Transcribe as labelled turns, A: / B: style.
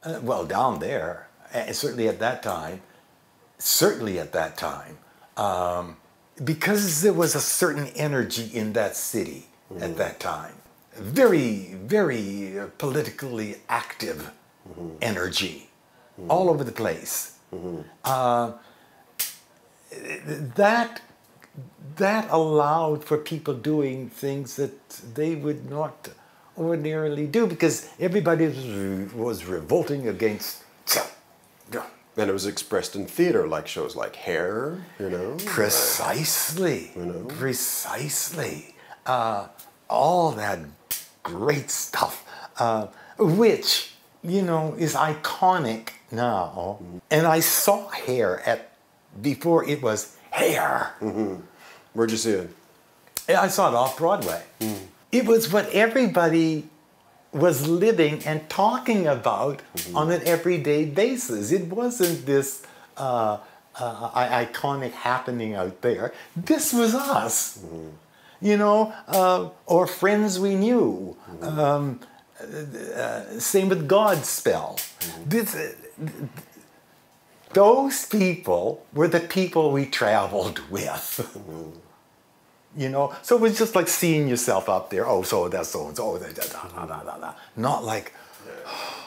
A: Well, down there, and certainly at that time, because there was a certain energy in that city at that time, very, very politically active energy all over the place. That allowed for people doing things that they would not ordinarily do because everybody was revolting against.
B: And it was expressed in theater, like shows like Hair, you know?
A: Precisely.
B: You know?
A: Precisely. All that great stuff, which, you know, is iconic now. And I saw Hair before it was Hair.
B: Where'd you see it?
A: I saw it off Broadway. It was what everybody was living and talking about on an everyday basis. It wasn't this iconic happening out there. This was us, you know, or friends we knew. Same with Godspell. Those people were the people we traveled with. You know, so it was just like seeing yourself up there. Oh, so that's so and so. Not like,